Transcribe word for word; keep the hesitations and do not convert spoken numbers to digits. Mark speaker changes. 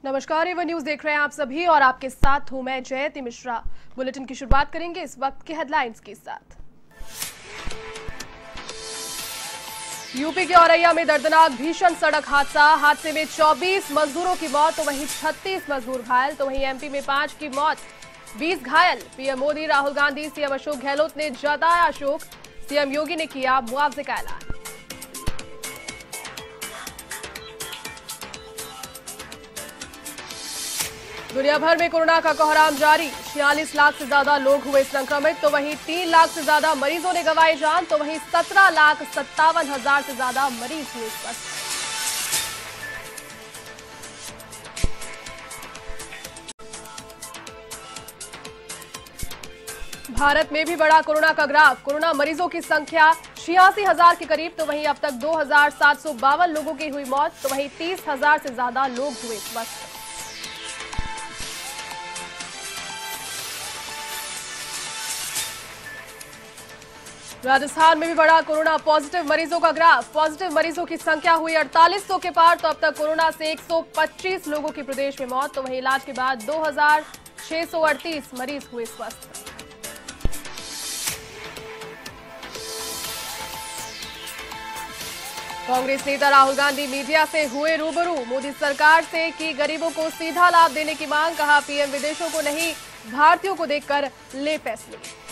Speaker 1: नमस्कार, Avon news देख रहे हैं आप सभी और आपके साथ हूं मैं जयति मिश्रा। बुलेटिन की शुरुआत करेंगे इस वक्त के हेडलाइंस के साथ। यूपी के औरैया में दर्दनाक भीषण सड़क हादसा। हादसे में चौबीस मजदूरों की मौत तो वहीं छत्तीस मजदूर घायल। तो वहीं एमपी में पांच की मौत, बीस घायल। पीएम मोदी, राहुल गांधी, सीएम अशोक गहलोत ने जताया शोक। सीएम योगी ने किया मुआवजे का ऐलान। दुनिया भर में कोरोना का कोहराम जारी। छियालीस लाख से ज्यादा लोग हुए संक्रमित। तो वहीं तीन लाख से ज्यादा मरीजों ने गंवाई जान। तो वहीं सत्रह लाख सत्तावन हजार से ज्यादा मरीज हुए स्वस्थ। भारत में भी बढ़ा कोरोना का ग्राफ। कोरोना मरीजों की संख्या छियासी हजार के करीब। तो वहीं अब तक दो हजार सात सौ बावन लोगों की हुई मौत। तो वहीं तीस हजार से ज्यादा लोग हुए स्वस्थ। राजस्थान में भी बढ़ा कोरोना पॉजिटिव मरीजों का ग्राफ। पॉजिटिव मरीजों की संख्या हुई अड़तालीस सौ के पार। तो अब तक कोरोना से एक सौ पच्चीस लोगों की प्रदेश में मौत। तो वहीं इलाज के बाद दो हजार छह सौ अड़तीस मरीज हुए स्वस्थ। कांग्रेस नेता राहुल गांधी मीडिया से हुए रूबरू। मोदी सरकार से की गरीबों को सीधा लाभ देने की मांग। कहा, पीएम विदेशों को नहीं भारतीयों को देखकर ले फैसले।